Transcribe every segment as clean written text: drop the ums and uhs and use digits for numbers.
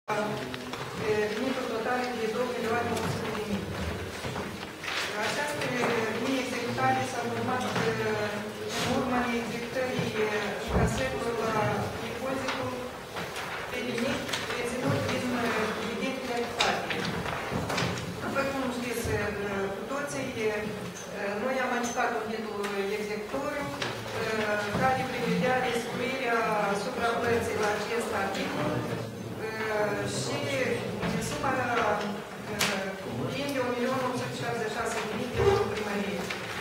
venitul total de 2.800.000. Această linie executare s-a urmat în urma executării încasărilor la impozitul pe venit reținut din dividendele activate. După cum știți cu toții, noi am anunțat un titlu executoriu care prevedea restituirea supraplății la acest articol și suma cuprinde 1.866.000 de euro primărie.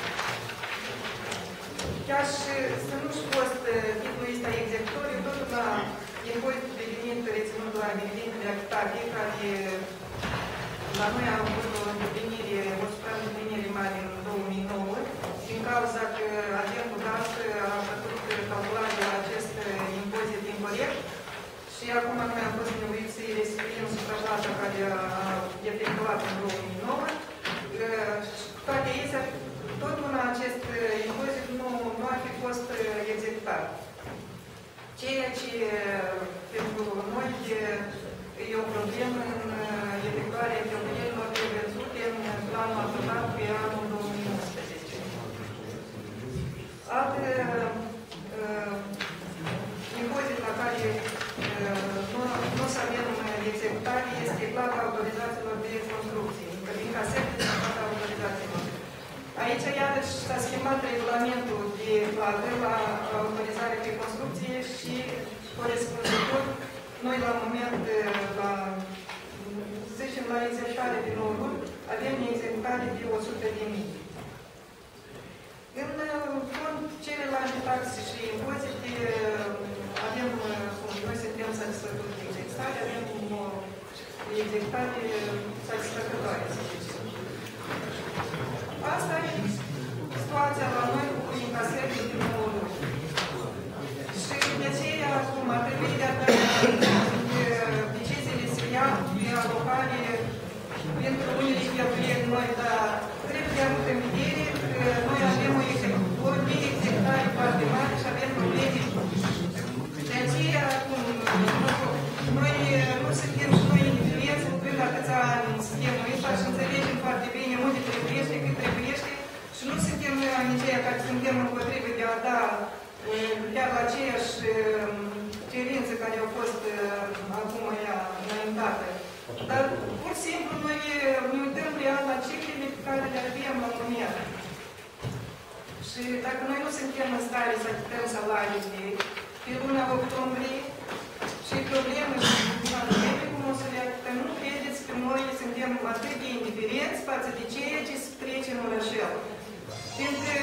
Chiar și să nu-și fost titlul ăsta executoriu, tot la impozitul de venit reținut la dividendele activate, care la noi am avut o supraîndeplinire mare în 2009, din cauza că agentul DAS a făcut calcularea acest impozit incorect. Și acum noi am fost nevoiți să-i restituim supraplata care a efectuat în 2009. Toate acestea, tot în acest impozit nu ar fi fost executat. Ceea ce pentru noi e o problemă în efectuarea cheltuielilor prevăzute în planul aprobat pe anul 2011. Alt impozit la care nu o să avem executare este plata autorizațiilor de construcții, că din casete de plata autorizațiilor. Aici, iarăși, s-a schimbat regulamentul de plată la autorizare pe construcție și, corespunzător, noi, la moment, zicem, la executare de 9 luni, avem executare de 100.000. În fond, celelalte taxe și impozite, avem, noi suntem satisfăcători de executare, avem o executare satisfăcătoare, să zicem. Asta e situația la noi cu încasările din 9 luni. Și de aceea, acum, ar trebui de deciziile să ia de alocare pentru unele cheltuieli noi, dar trebuie avut în vedere că noi avem o executare foarte mare și avem probleme. De aceea, acum, noi nu suntem și noi indiferenți, lucrând atâția ani în sistemul ăsta și înțelegem foarte bine unde trebuiește, cât trebuiește și nu suntem noi aceia care suntem împotrivă de a da chiar la aceeași cerință care au fost acum înaintată. Dar, pur și simplu, noi ne uităm real la cifrele pe care le avem la moment. Și dacă noi nu suntem în stare să achităm salariile pe luna octombrie și probleme cum o să le achităm, nu credeți că noi suntem atât de indiferenți față de ceea ce se trece în orășel. Pentru că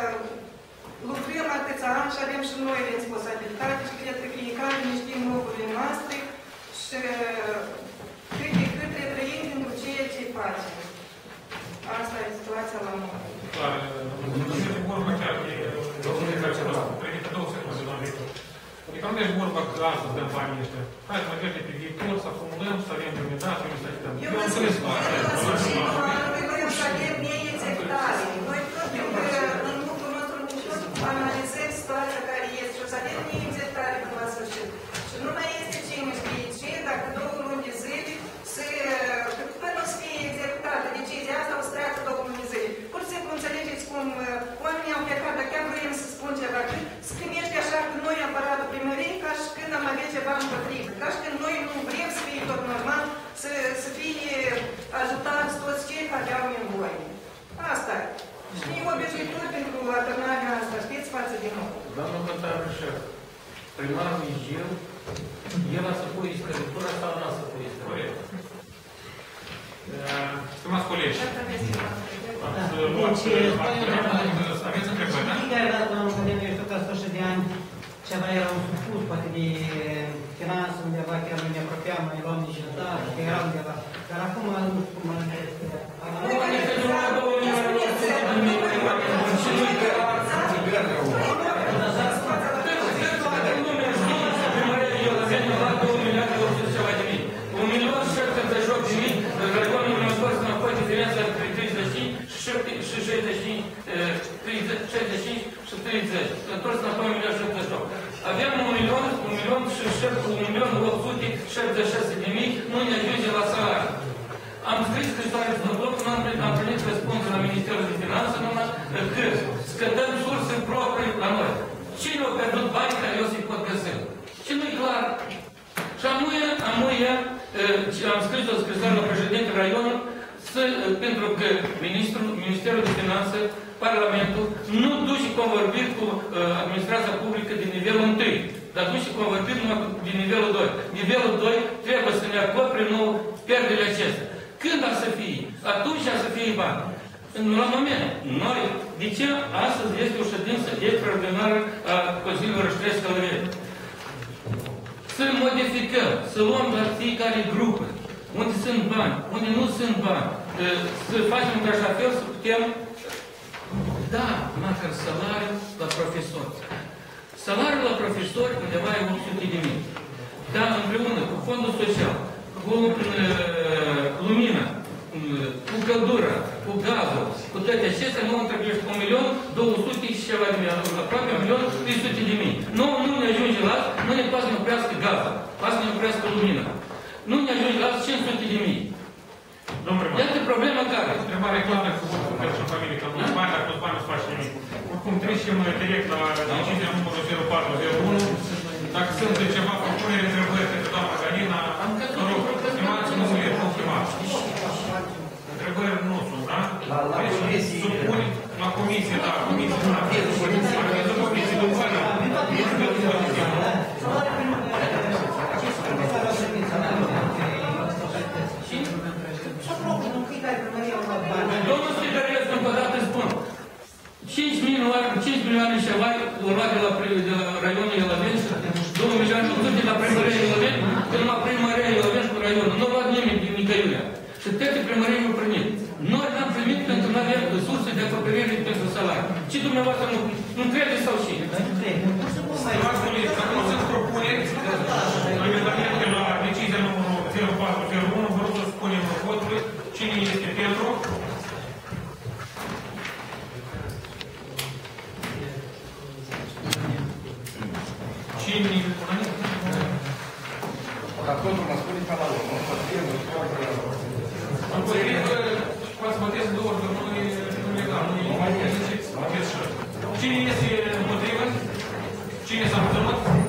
lucrăm atâția ani și avem și noi responsabilitate și cred că fiecare ne știm locurile noastre și cât de cât le trăim pentru ceea ce facem. Asta e situația la noi. Clar, nu vorba chiar de domnule Carceva, predică 2 secunde, doamne Victor. Adică nu ești vorba că astăzi dăm banii ăștia. Hai să mai mergem pe viitor, să acumulăm, să avem terminat, să așteptăm. Eu am înțeles că noi o să avem neexecutare. Noi tot în lucrul nostru analizăm situația care este și o să avem neexecutare până la sfârșit. Și nu mai este cine știe ce, dacă 2 luni de zile, până să fie executată decizia asta, o să treacă 2 luni de zile. Pur și simplu înțelegeți cum oamenii au plecat, dar chiar vrem să spun ceva, că se primește așa că noi aparatul primăriei ca și când am avea ceva împotrivă, ca și când noi nu vrem să fie tot normal, să fie ajutați toți cei care au nevoie. Asta e. Și e obișnuitor pentru atârnarea asta, știți, față de noi. Doamnă Mătară Șef, primarul Igil, el a să pui scăritura sau nu a să pui scăritura? Stimați colegi, aveți întrebări, da? Fiecare dată am vedem, eu știu că 100 de ani ceva erau supus, poate de finanță undeva, chiar nu ne apropiam, mai luam nici data, că era undeva. Dar acum nu știu cum este. Întors înapoi 1.078. Avem 1.876.000 nu ne ajunge la salariu. Am scris scrisoare domnul, am primit răspuns la Ministerul de Finanțe numai că scădăm surse proprii la noi. Cine a pierdut banii care eu să-i pot găsi? Și nu-i clar. Și am scris o scrisoare la președintele raionului pentru că Ministerul de Finanțe, Parlamentul, nu duce convorbiri cu administrația publică din nivelul 1, dar duce convorbiri numai din nivelul 2. Nivelul 2 trebuie să ne acopere nou pierderile acestea. Când a să fie? Atunci a să fie bani. La moment. Noi, de ce astăzi este o ședință extraordinară a Consiliului Răștrești Călărești? Să modificăm, să luăm la fiecare grupă, unde sunt bani, unde nu sunt bani, să facem într-așa fel să putem da măcar salariul la profesori. Salariul la profesori undeva e 800.000. Dar împreună cu fondul social, cu lumina, cu căldura, cu gazul, cu toate acestea, nu trebuie 1.200.000 și ceva de mii, aproape 1.300.000. Nu ne ajunge la asta, nu ne poate să ne oprească gazul, poate să ne oprească lumina. Nu ne ajunge la 500.000. Iată problema care? Întrebare clară cu pentru familie, că nu bani, dacă nu bani, nu faci nimic. Oricum trecem direct la decizia numărul 0401. Dacă sunt ceva propuneri, întrebări pentru doamna Galina, mă rog, stimați, nu le confirmați. Întrebări nu sunt, da? La comisie. Supune la comisie, da, comisie, da. Aveți o comisie după aia. Domnul Sfidăresc, încă o dată spun, 5 milioane și ceva o luat de la raionul Ieloveni și 2 milioane de la primăria Ieloveni, că numai primăria Ieloveni cu raionul. Nu a luat nimeni din nicăiurea. Și toate primării nu primit. Noi n-am primit pentru că nu avem surse de acoperire pentru salariu. Ce dumneavoastră nu crede sau și? Stimați colegi, dacă sunt propuneri, amendamente la decizia numărul 0401, vă rog să spunem votului cine este pentru. Cine Raportul mă spune ca la urmă. împotrivă, poate să voteze două ori, nu e legal, nu e. Cine este împotrivă? Cine s-a abținut?